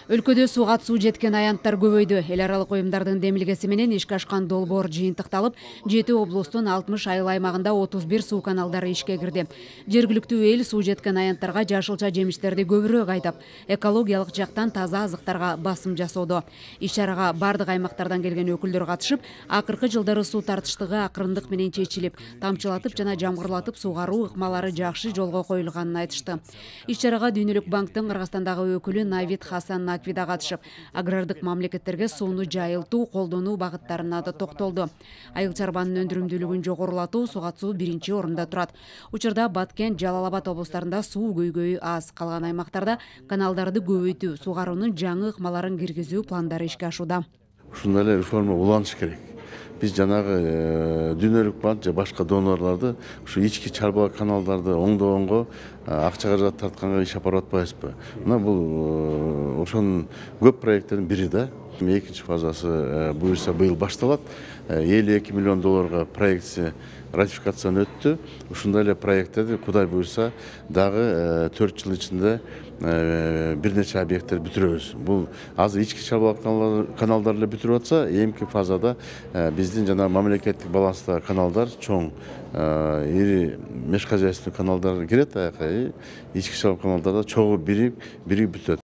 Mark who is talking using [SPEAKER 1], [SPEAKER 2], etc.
[SPEAKER 1] Өлкөдө сууга суу жеткен аянттар көбөйдү. Эл аралык уюмдардын демилгеси менен ишке ашкан долбоор жыйынтыкталып, 7 облустун 60 айыл аймагында 31 суу каналдары ишке кирди. Жергиликтүү эл суу жеткен аянттарга жашылча жемиштерди көбүрөөк айдап, экологиялык жактан таза азыктарга басым жасоодо. Иш-чарага бардык аймактардан келген өкүлдөр катышып, акыркы жылдары суу тартыштыгы акырындык менен чечилип, тамчылатып жана жамгырлатып суугаруу ыкмалары жакшы жолго коюлганын айтышты. Иш-чарага Дүйнөлүк банктын Кыргызстандагы өкүлү Навид Хасан Наквида катышып, агрардык мамлекеттерге сууну жайылтуу, колдонуу багыттарына да токтолду. Айыл чарбанын өндүрүмдүүлүгүн жогорулатуу сууга суу биринчи орунда турат. Учурда Баткен, Жалал Абад облустарында суу көйгөйү аз, калган аймактарда каналдарды көбөйтүү, суугаруунун жаңы ыкмаларын киргизүү пландары ишке ашууда.
[SPEAKER 2] Ушундай эле реформа уланыш керек. Биз жанагы Дүйнөлүк банк же башка донорлорду ушу ички чарба каналдарды оңдогонго акча каражат тартканга иш алып барып атпайбызбы? Мына бул ошонун көп проекттердин бири да. Экинчи фазасы буюрса быйыл башталат. 52 миллион долларга проекция ратификациядан өттү. Ушундай эле проекттерди Кудай буюрса дагы 4 жыл ичинде бир нече объекттер бүтүрөбүз. Бул азыр ички чарба каналдар эле бүтүрүп атса, эмки фазада биздин жана мамлекеттик баланстагы каналдар чоң, ири меш хозяйственный каналдар кирет, ички чарба каналдарда чогуу бири бүтөт.